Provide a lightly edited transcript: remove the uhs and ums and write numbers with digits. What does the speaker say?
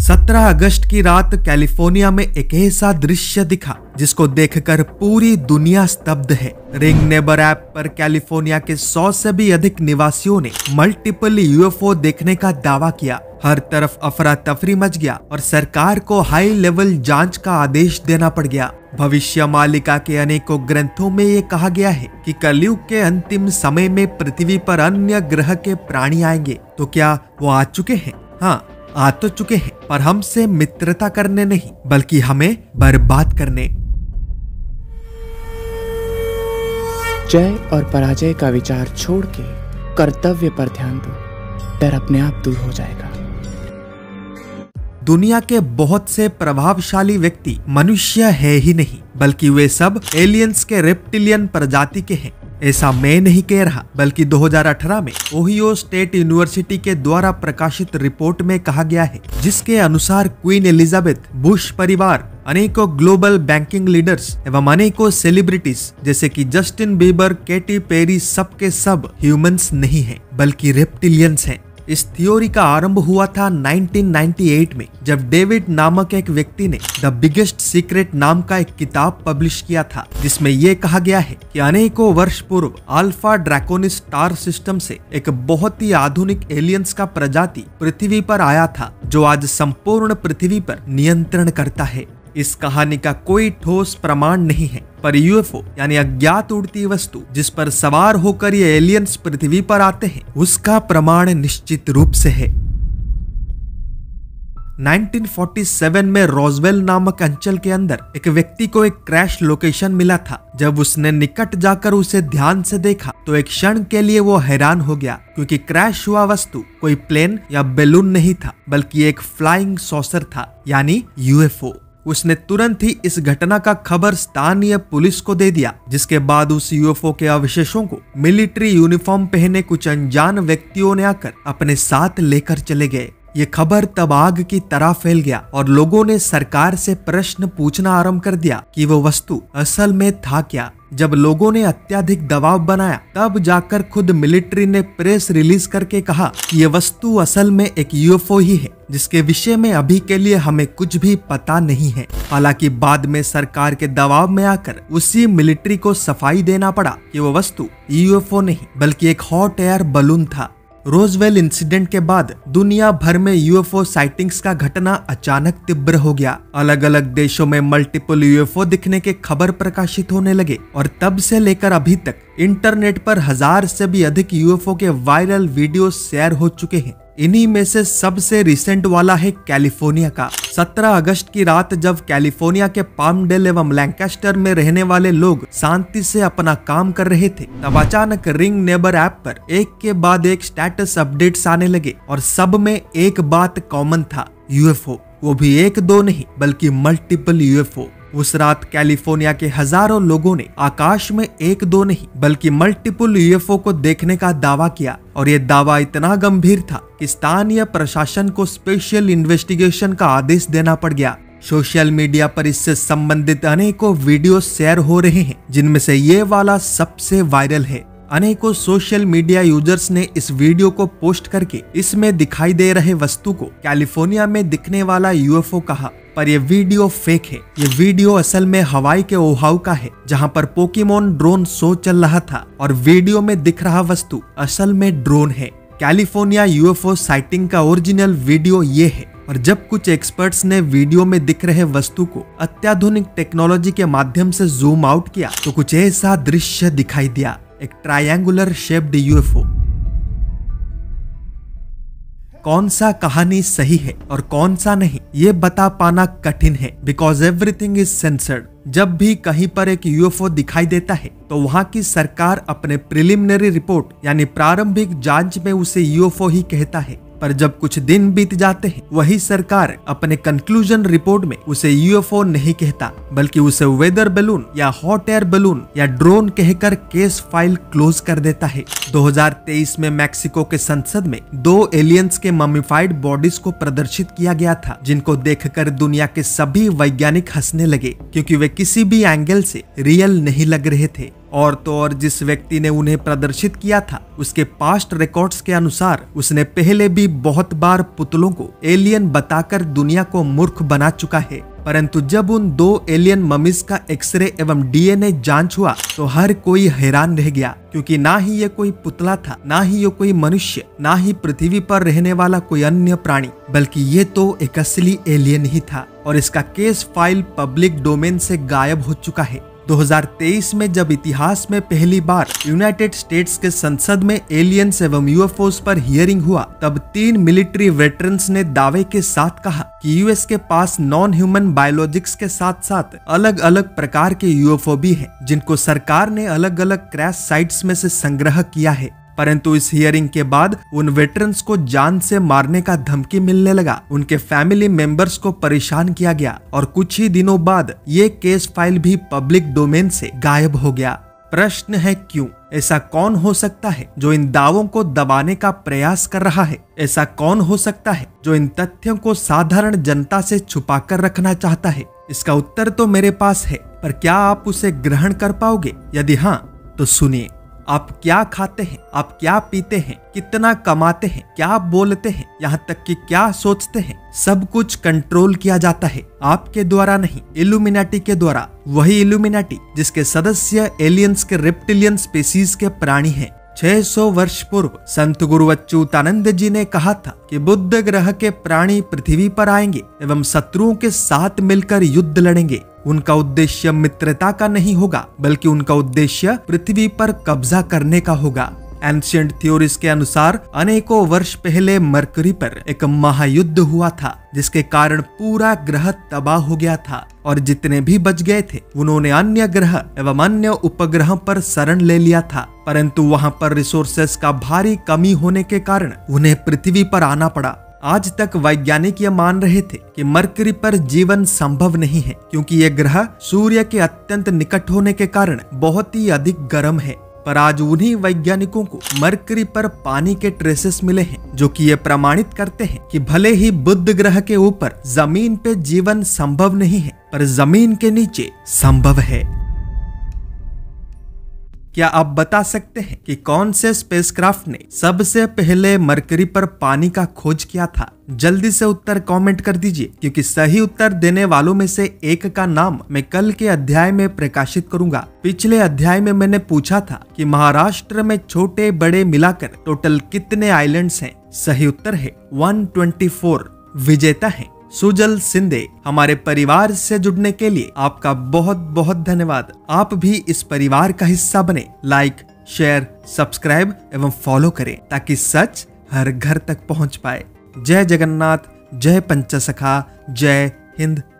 17 अगस्त की रात कैलिफोर्निया में एक ऐसा दृश्य दिखा जिसको देखकर पूरी दुनिया स्तब्ध है। रिंग नेबर ऐप पर कैलिफोर्निया के 100 से भी अधिक निवासियों ने मल्टीपल यूएफओ देखने का दावा किया। हर तरफ अफरा तफरी मच गया और सरकार को हाई लेवल जांच का आदेश देना पड़ गया। भविष्य मालिका के अनेकों ग्रंथों में ये कहा गया है कि कलयुग के अंतिम समय में पृथ्वी पर अन्य ग्रह के प्राणी आएंगे। तो क्या वो आ चुके हैं? हाँ, आ तो चुके हैं, पर हमसे मित्रता करने नहीं बल्कि हमें बर्बाद करने। जय और पराजय का विचार छोड़ के कर्तव्य पर ध्यान दो, डर अपने आप दूर हो जाएगा। दुनिया के बहुत से प्रभावशाली व्यक्ति मनुष्य है ही नहीं बल्कि वे सब एलियंस के रेप्टिलियन प्रजाति के हैं। ऐसा मैं नहीं कह रहा बल्कि 2018 में ओहियो स्टेट यूनिवर्सिटी के द्वारा प्रकाशित रिपोर्ट में कहा गया है, जिसके अनुसार क्वीन एलिजाबेथ, बुश परिवार, अनेकों ग्लोबल बैंकिंग लीडर्स एवं अनेकों सेलिब्रिटीज जैसे कि जस्टिन बीबर, केटी पेरी सबके सब ह्यूमंस नहीं हैं बल्कि रेप्टिलियंस हैं। इस थ्योरी का आरंभ हुआ था 1998 में, जब डेविड नामक एक व्यक्ति ने द बिगेस्ट सीक्रेट नाम का एक किताब पब्लिश किया था, जिसमें यह कहा गया है कि अनेकों वर्ष पूर्व अल्फा ड्रैकोनिस स्टार सिस्टम से एक बहुत ही आधुनिक एलियंस का प्रजाति पृथ्वी पर आया था, जो आज संपूर्ण पृथ्वी पर नियंत्रण करता है। इस कहानी का कोई ठोस प्रमाण नहीं है, पर यूएफओ यानी अज्ञात उड़ती वस्तु जिस पर सवार होकर ये एलियंस पृथ्वी पर आते हैं, उसका प्रमाण निश्चित रूप से है। 1947 में रोजवेल नामक अंचल के अंदर एक व्यक्ति को एक क्रैश लोकेशन मिला था। जब उसने निकट जाकर उसे ध्यान से देखा तो एक क्षण के लिए वो हैरान हो गया, क्योंकि क्रैश हुआ वस्तु कोई प्लेन या बैलून नहीं था बल्कि एक फ्लाइंग सॉसर था, यानी यूएफओ। उसने तुरंत ही इस घटना का खबर स्थानीय पुलिस को दे दिया, जिसके बाद उस यूएफओ के अवशेषों को मिलिट्री यूनिफॉर्म पहने कुछ अनजान व्यक्तियों ने आकर अपने साथ लेकर चले गए। ये खबर तब आग की तरह फैल गया और लोगों ने सरकार से प्रश्न पूछना आरंभ कर दिया कि वो वस्तु असल में था क्या। जब लोगों ने अत्यधिक दबाव बनाया, तब जाकर खुद मिलिट्री ने प्रेस रिलीज करके कहा कि ये वस्तु असल में एक यूएफओ ही है, जिसके विषय में अभी के लिए हमें कुछ भी पता नहीं है। हालांकि बाद में सरकार के दबाव में आकर उसी मिलिट्री को सफाई देना पड़ा कि वो वस्तु यूएफओ नहीं बल्कि एक हॉट एयर बलून था। रोजवेल इंसिडेंट के बाद दुनिया भर में यूएफओ साइटिंग्स का घटना अचानक तीव्र हो गया। अलग अलग देशों में मल्टीपल यूएफओ दिखने के खबर प्रकाशित होने लगे और तब से लेकर अभी तक इंटरनेट पर 1000 से भी अधिक यूएफओ के वायरल वीडियो शेयर हो चुके हैं। इन्हीं में से सबसे रिसेंट वाला है कैलिफोर्निया का। 17 अगस्त की रात जब कैलिफोर्निया के पामडेल एवं लैंकास्टर में रहने वाले लोग शांति से अपना काम कर रहे थे, तब अचानक रिंग नेबर ऐप पर एक के बाद एक स्टेटस अपडेट्स आने लगे और सब में एक बात कॉमन था, यूएफओ। वो भी एक दो नहीं बल्कि मल्टीपल यूएफओ। उस रात कैलिफोर्निया के हजारों लोगों ने आकाश में एक दो नहीं बल्कि मल्टीपल यूएफओ को देखने का दावा किया, और ये दावा इतना गंभीर था कि स्थानीय प्रशासन को स्पेशल इन्वेस्टिगेशन का आदेश देना पड़ गया। सोशल मीडिया पर इससे संबंधित अनेकों वीडियो शेयर हो रहे हैं, जिनमें से ये वाला सबसे वायरल है। अनेकों सोशल मीडिया यूजर्स ने इस वीडियो को पोस्ट करके इसमें दिखाई दे रहे वस्तु को कैलिफोर्निया में दिखने वाला यूएफओ कहा, पर यह वीडियो फेक है। ये वीडियो असल में हवाई के ओहाउ का है, जहां पर पोकेमोन ड्रोन शो चल रहा था, और वीडियो में दिख रहा वस्तु असल में ड्रोन है। कैलिफोर्निया यूएफओ साइटिंग का ओरिजिनल वीडियो ये है, और जब कुछ एक्सपर्ट्स ने वीडियो में दिख रहे वस्तु को अत्याधुनिक टेक्नोलॉजी के माध्यम से जूम आउट किया तो कुछ ऐसा दृश्य दिखाई दिया, एक ट्रायंगुलर शेप्ड यूएफओ। कौन सा कहानी सही है और कौन सा नहीं, ये बता पाना कठिन है, बिकॉज एवरीथिंग इज सेंसर्ड। जब भी कहीं पर एक यूएफओ दिखाई देता है तो वहां की सरकार अपने प्रिलिमिनरी रिपोर्ट यानी प्रारंभिक जांच में उसे यूएफओ ही कहता है, पर जब कुछ दिन बीत जाते हैं वही सरकार अपने कंक्लूजन रिपोर्ट में उसे यूएफओ नहीं कहता बल्कि उसे वेदर बैलून या हॉट एयर बैलून या ड्रोन कहकर केस फाइल क्लोज कर देता है। 2023 में मैक्सिको के संसद में 2 एलियंस के ममीफाइड बॉडीज को प्रदर्शित किया गया था, जिनको देखकर दुनिया के सभी वैज्ञानिक हंसने लगे, क्योंकि वे किसी भी एंगल से रियल नहीं लग रहे थे। और तो और जिस व्यक्ति ने उन्हें प्रदर्शित किया था उसके पास्ट रिकॉर्ड्स के अनुसार उसने पहले भी बहुत बार पुतलों को एलियन बताकर दुनिया को मूर्ख बना चुका है। परंतु जब उन 2 एलियन ममीज का एक्सरे एवं डीएनए जांच हुआ तो हर कोई हैरान रह गया, क्योंकि ना ही ये कोई पुतला था, ना ही ये कोई मनुष्य, ना ही पृथ्वी पर रहने वाला कोई अन्य प्राणी, बल्कि ये तो एक असली एलियन ही था। और इसका केस फाइल पब्लिक डोमेन से गायब हो चुका है। 2023 में जब इतिहास में पहली बार यूनाइटेड स्टेट्स के संसद में एलियंस एवं यूएफओस पर हियरिंग हुआ, तब 3 मिलिट्री वेटरन्स ने दावे के साथ कहा कि यूएस के पास नॉन ह्यूमन बायोलॉजिक्स के साथ साथ अलग अलग प्रकार के यूएफओ भी हैं, जिनको सरकार ने अलग अलग क्रैश साइट्स में से संग्रह किया है। परंतु इस हियरिंग के बाद उन वेटरन्स को जान से मारने का धमकी मिलने लगा, उनके फैमिली मेंबर्स को परेशान किया गया और कुछ ही दिनों बाद ये केस फाइल भी पब्लिक डोमेन से गायब हो गया। प्रश्न है क्यों? ऐसा कौन हो सकता है जो इन दावों को दबाने का प्रयास कर रहा है? ऐसा कौन हो सकता है जो इन तथ्यों को साधारण जनता से छुपाकर रखना चाहता है? इसका उत्तर तो मेरे पास है, पर क्या आप उसे ग्रहण कर पाओगे? यदि हाँ तो सुनिए। आप क्या खाते हैं, आप क्या पीते हैं, कितना कमाते हैं, क्या बोलते हैं, यहाँ तक कि क्या सोचते हैं, सब कुछ कंट्रोल किया जाता है आपके द्वारा नहीं, इल्यूमिनाटी के द्वारा। वही इल्यूमिनाटी जिसके सदस्य एलियंस के रेप्टिलियन स्पीसीज के प्राणी हैं। 600 वर्ष पूर्व संत गुरु अच्युतानंद जी ने कहा था कि बुध ग्रह के प्राणी पृथ्वी पर आएंगे एवं शत्रुओं के साथ मिलकर युद्ध लड़ेंगे। उनका उद्देश्य मित्रता का नहीं होगा, बल्कि उनका उद्देश्य पृथ्वी पर कब्जा करने का होगा। एंशिएंट थ्योरीज के अनुसार अनेकों वर्ष पहले मरकरी पर एक महायुद्ध हुआ था, जिसके कारण पूरा ग्रह तबाह हो गया था और जितने भी बच गए थे उन्होंने अन्य ग्रह एवं अन्य उपग्रह पर शरण ले लिया था। परंतु वहां पर रिसोर्सेस का भारी कमी होने के कारण उन्हें पृथ्वी पर आना पड़ा। आज तक वैज्ञानिक ये मान रहे थे कि मरकरी पर जीवन संभव नहीं है, क्योंकि यह ग्रह सूर्य के अत्यंत निकट होने के कारण बहुत ही अधिक गर्म है। पर आज उन्हीं वैज्ञानिकों को मरकरी पर पानी के ट्रेसेस मिले हैं, जो कि ये प्रमाणित करते हैं कि भले ही बुध ग्रह के ऊपर जमीन पे जीवन संभव नहीं है, पर जमीन के नीचे संभव है। क्या आप बता सकते हैं कि कौन से स्पेसक्राफ्ट ने सबसे पहले मरकरी पर पानी का खोज किया था? जल्दी से उत्तर कमेंट कर दीजिए, क्योंकि सही उत्तर देने वालों में से एक का नाम मैं कल के अध्याय में प्रकाशित करूंगा। पिछले अध्याय में मैंने पूछा था कि महाराष्ट्र में छोटे बड़े मिलाकर टोटल कितने आइलैंड्स हैं? सही उत्तर है 124। विजेता है सुजल सिंधे। हमारे परिवार से जुड़ने के लिए आपका बहुत बहुत धन्यवाद। आप भी इस परिवार का हिस्सा बने। लाइक, शेयर, सब्सक्राइब एवं फॉलो करें, ताकि सच हर घर तक पहुंच पाए। जय जगन्नाथ, जय पंचसखा, जय हिंद।